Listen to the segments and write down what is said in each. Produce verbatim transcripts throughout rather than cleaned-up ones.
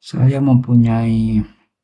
Saya mempunyai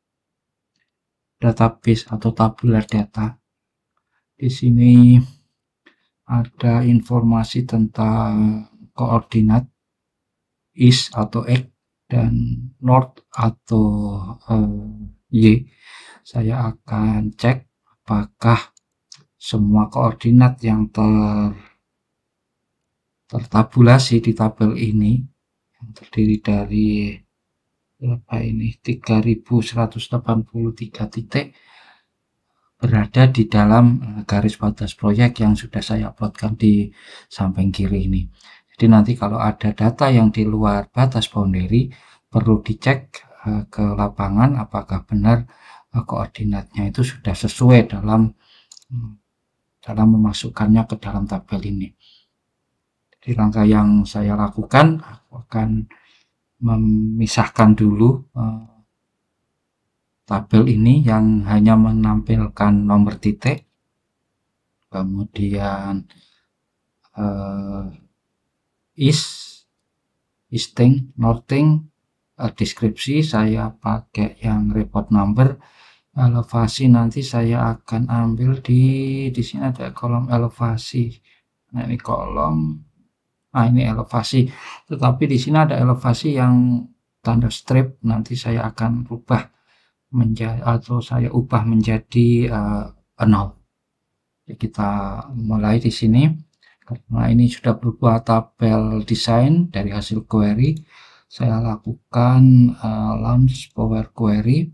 database atau tabular data. Di sini ada informasi tentang koordinat east atau X dan north atau uh, Y. Saya akan cek apakah semua koordinat yang ter tertabulasi di tabel ini yang terdiri dari berapa ini tiga ribu seratus delapan puluh tiga titik berada di dalam garis batas proyek yang sudah saya uploadkan di samping kiri ini. Jadi nanti kalau ada data yang di luar batas boundary perlu dicek uh, ke lapangan apakah benar uh, koordinatnya itu sudah sesuai dalam dalam memasukkannya ke dalam tabel ini. Jadi langkah yang saya lakukan, aku akan memisahkan dulu uh, tabel ini yang hanya menampilkan nomor titik, kemudian uh, east, easting, northing, uh, deskripsi saya pakai yang report number, elevasi nanti saya akan ambil di di sini ada kolom elevasi. Nah ini kolom, nah ini elevasi. Tetapi di sini ada elevasi yang tanda strip, nanti saya akan rubah menjadi atau saya ubah menjadi uh, nol. Jadi kita mulai di sini. Karena ini sudah berupa tabel desain dari hasil query, saya lakukan uh, launch Power Query.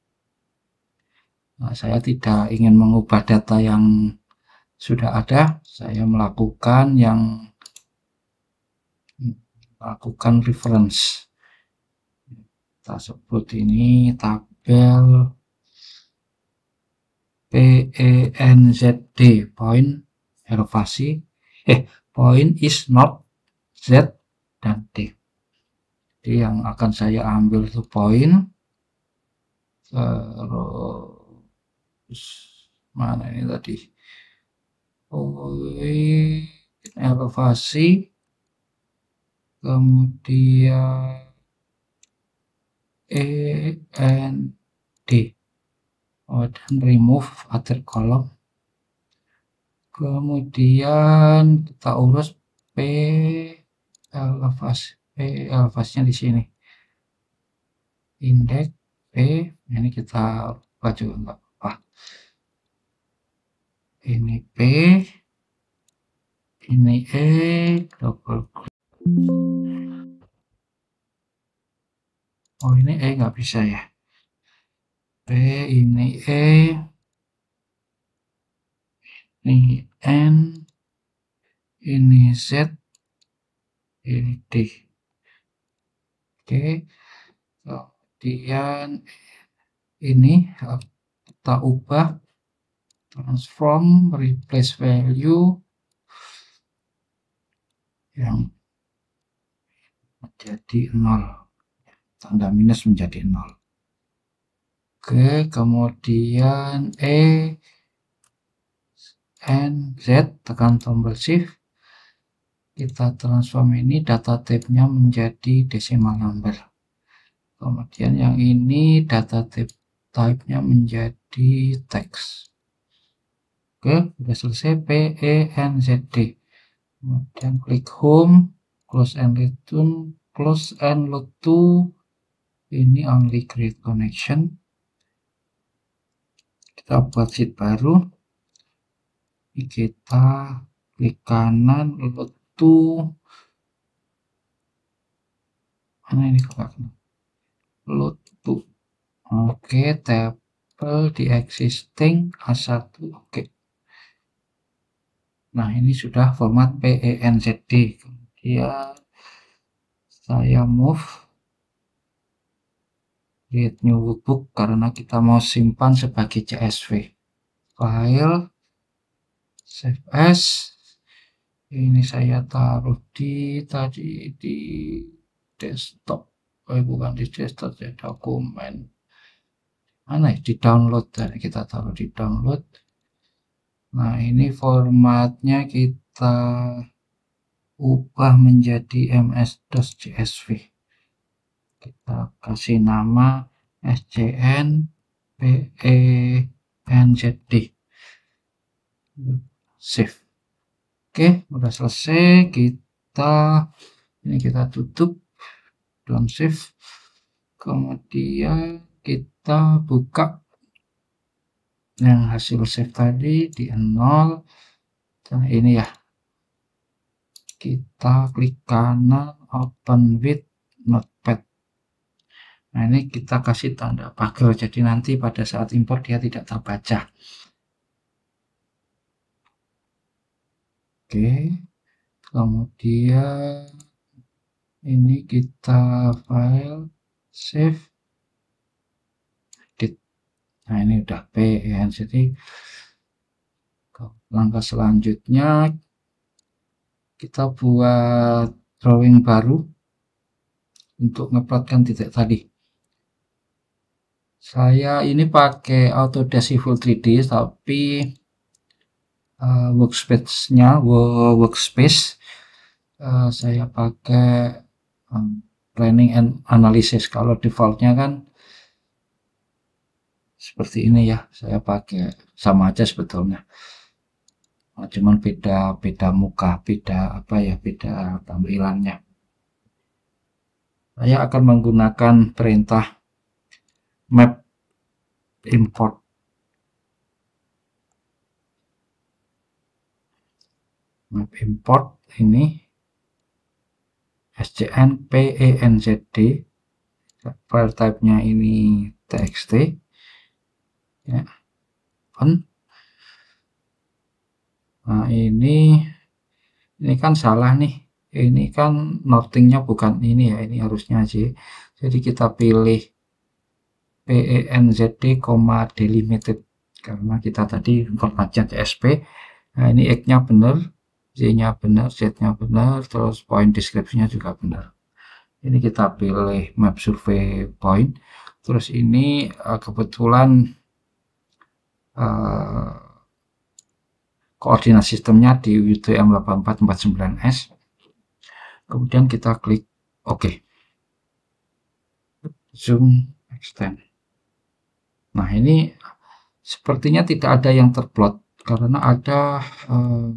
Nah, saya tidak ingin mengubah data yang sudah ada, saya melakukan yang melakukan reference. Kita sebut ini tabel P E N Z D, point elevasi, eh point is not Z dan D. Jadi yang akan saya ambil itu point, terus mana ini tadi, point elevasi, kemudian E N D. Oh, dan remove other column, kemudian kita urus P elevasi, P elevasinya di sini, indeks P ini kita baca enggak apa, ini P, ini E, double klik. Oh ini E nggak bisa ya, P ini E, ini N, ini Z, ini D. Oke, kemudian ini kita ubah, transform, replace value yang menjadi nol, tanda minus menjadi nol. Oke, kemudian E, N, Z, tekan tombol shift, kita transform ini data type-nya menjadi decimal number. Kemudian yang ini data type type-nya menjadi teks. Oke, sudah selesai, P E N Z D. Kemudian klik home, close and return, close and load to, ini only create connection. Kita buat sheet baru, ini kita klik kanan, load to, mana ini kakak, load to. Oke, tabel di existing A satu, oke. Nah ini sudah format P E N Z D. Kemudian saya move create new workbook karena kita mau simpan sebagai C S V. File, save as, ini saya taruh di tadi di desktop, oh bukan di desktop ya, dokumen mana ya, di download, dan kita taruh di download. Nah ini formatnya kita ubah menjadi M S-C S V. kita kasih nama S C N P E N Z D, save. Oke, udah selesai. Kita ini kita tutup, don't save. Kemudian kita buka yang hasil save tadi di nol. Nah ini ya, kita klik kanan, open with notepad. Nah ini kita kasih tanda pagar, jadi nanti pada saat import dia tidak terbaca. Oke, kemudian ini kita file, save, edit. Nah ini udah P E N Z D. Langkah selanjutnya kita buat drawing baru untuk ngeplotkan titik tadi. Saya ini pakai Autodesk Civil tiga D, tapi uh, workspace-nya workspace uh, saya pakai um, planning and analysis. Kalau defaultnya kan seperti ini ya, saya pakai sama aja sebetulnya. Nah, cuman beda beda muka, beda apa ya, beda tampilannya. Saya akan menggunakan perintah map import. Map import ini S C N P E N Z D, file type-nya ini txt ya. Open. Nah ini ini kan salah nih, ini kan nothing-nya bukan ini ya, ini harusnya sih. Jadi kita pilih P E N Z D, delimited, karena kita tadi informasi C S V. Nah ini X-nya benar, Z-nya benar, Z-nya benar, terus point description-nya juga benar. Ini kita pilih map survey point. Terus ini uh, kebetulan uh, koordinat sistemnya di U T M delapan empat empat sembilan S. Kemudian kita klik OK. Zoom extend. Nah ini sepertinya tidak ada yang terplot karena ada uh,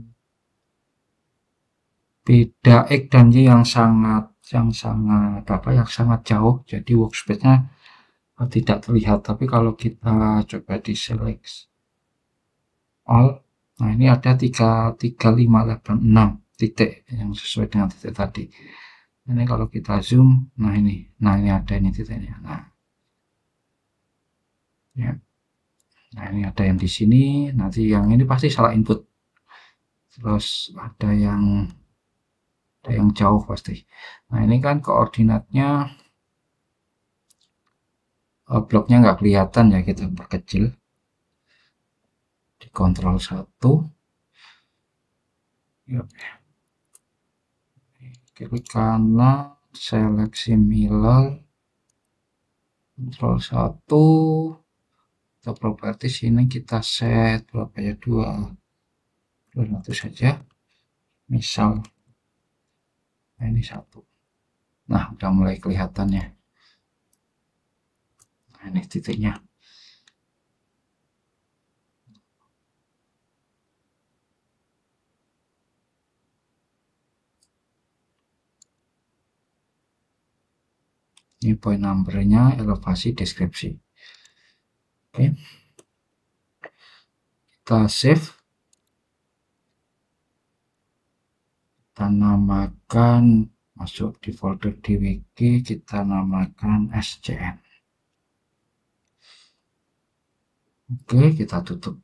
beda X dan Y yang sangat yang sangat apa yang sangat jauh, jadi workspace-nya uh, tidak terlihat. Tapi kalau kita coba di select all, nah ini ada tiga tiga lima delapan enam titik yang sesuai dengan titik tadi. Ini kalau kita zoom, nah ini, nah ini ada ini titiknya. Nah, ya, nah ini ada yang di sini. Nanti yang ini pasti salah input. Terus ada yang ada yang jauh pasti. Nah ini kan koordinatnya uh, bloknya nggak kelihatan ya, kita perkecil di kontrol satu. Yuk. Klik kanan, seleksi Miller, kontrol satu, atau properties ini kita set berapa ya, dua dua ratus saja misal. Nah ini satu. Nah udah mulai kelihatannya. Nah ini titiknya. Ini point numbernya, elevasi, deskripsi. Oke, kita save, kita namakan, masuk di folder di wiki, kita namakan S C N. Oke, kita tutup.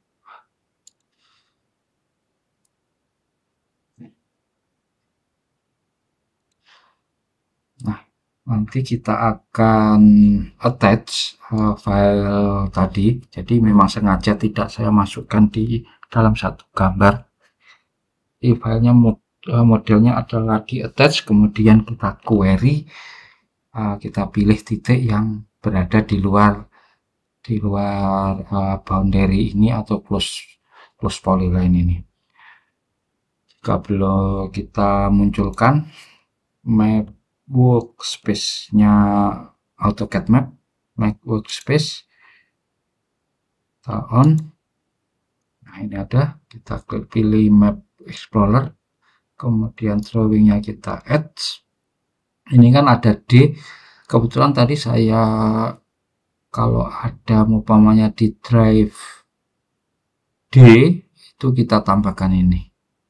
Nah nanti kita akan attach uh, file tadi, jadi memang sengaja tidak saya masukkan di dalam satu gambar. Di filenya mod, uh, modelnya adalah di attach, kemudian kita query, uh, kita pilih titik yang berada di luar di luar uh, boundary ini atau close close polyline ini. Jika belum kita munculkan map workspace-nya AutoCAD Map, make workspace, kita on. Nah ini ada, kita klik pilih Map Explorer, kemudian drawingnya kita add. Ini kan ada D, kebetulan tadi saya kalau ada umpamanya di drive D itu kita tambahkan ini.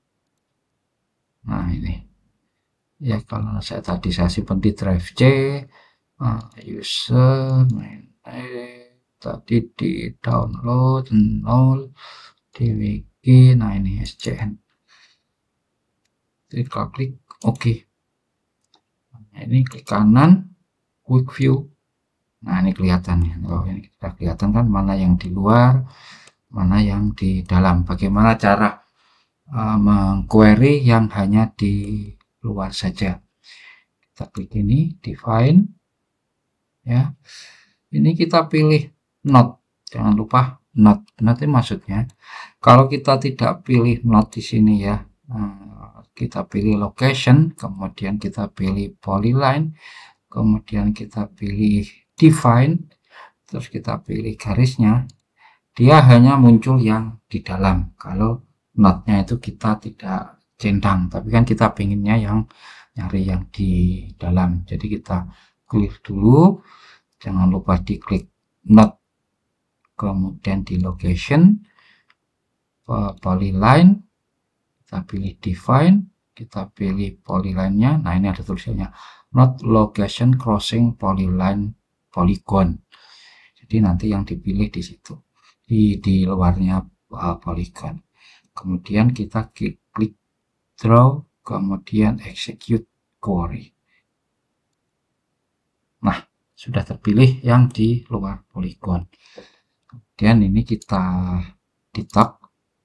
Nah ini ya, kalau saya tadi saya simpan di drive C, uh, user main eh, tadi di download nol di wiki. Nah ini S C N, kita klik OK. Nah, ini klik kanan quick view. Nah ini kelihatan. Oh ini sudah kelihatan kan mana yang di luar, mana yang di dalam. Bagaimana cara uh, mengquery yang hanya di luar saja. Kita klik ini define ya. Ini kita pilih not, jangan lupa not. Nanti maksudnya kalau kita tidak pilih not di sini ya, nah, kita pilih location, kemudian kita pilih polyline, kemudian kita pilih define, terus kita pilih garisnya, dia hanya muncul yang di dalam. Kalau notnya itu kita tidak centang, tapi kan kita pinginnya yang nyari yang di dalam. Jadi kita klik dulu, jangan lupa diklik not, kemudian di location, polyline, kita pilih define, kita pilih polyline-nya. Nah ini ada tulisannya not location crossing polyline polygon. Jadi nanti yang dipilih di situ, di di luarnya uh, polygon. Kemudian kita klik, klik draw, kemudian execute query. Nah sudah terpilih yang di luar polygon. Kemudian ini kita di tab.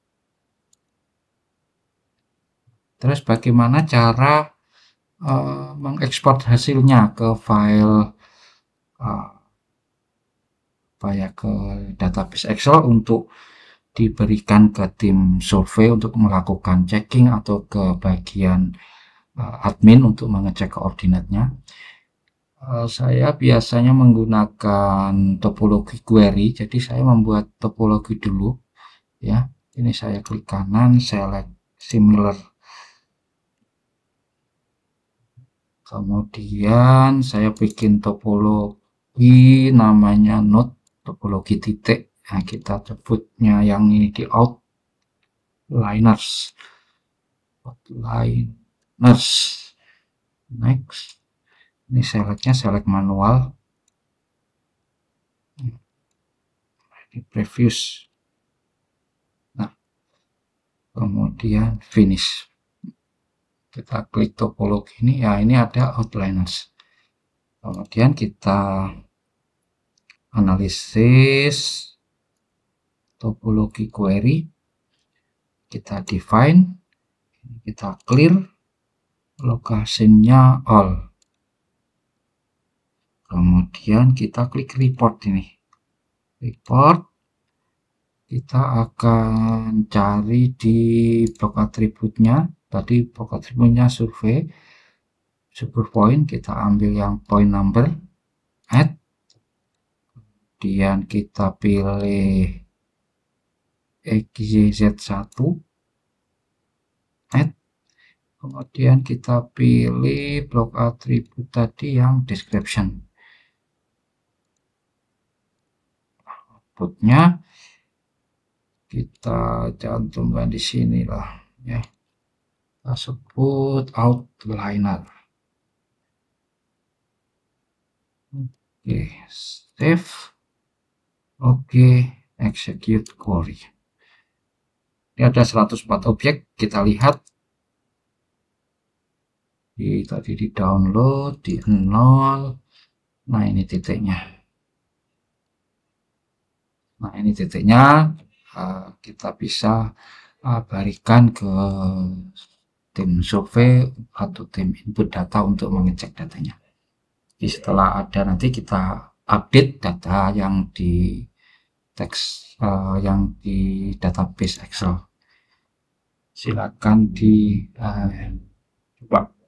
Terus bagaimana cara uh, mengekspor hasilnya ke file uh, apa ya, ke database Excel untuk diberikan ke tim survei untuk melakukan checking atau ke bagian uh, admin untuk mengecek koordinatnya. Uh, saya biasanya menggunakan topologi query, jadi saya membuat topologi dulu ya. Ini saya klik kanan, select similar, kemudian saya bikin topologi namanya node, topologi titik. Nah kita sebutnya yang ini di outliners, outliners. Next, ini selectnya select manual, di previous. Nah kemudian finish, kita klik topologi ini ya, ini ada outliners. Kemudian kita analisis topologi query, kita define, kita clear, lokasinya all, kemudian kita klik report. Ini report, kita akan cari di blok atributnya. Tadi blok atributnya survei, super point, kita ambil yang point number, add, kemudian kita pilih X Y Z satu, add, kemudian kita pilih blok atribut tadi yang description. Outputnya kita cantumkan di sini lah ya, kita sebut outliner. Oke, save, oke, execute query. Ini ada seratus empat objek, kita lihat di tadi di download di nol. Nah ini titiknya, nah ini titiknya. Uh, kita bisa uh, berikan ke tim survei atau tim input data untuk mengecek datanya. Jadi setelah ada nanti kita update data yang di teks uh, yang di database Excel. Silakan di uh, coba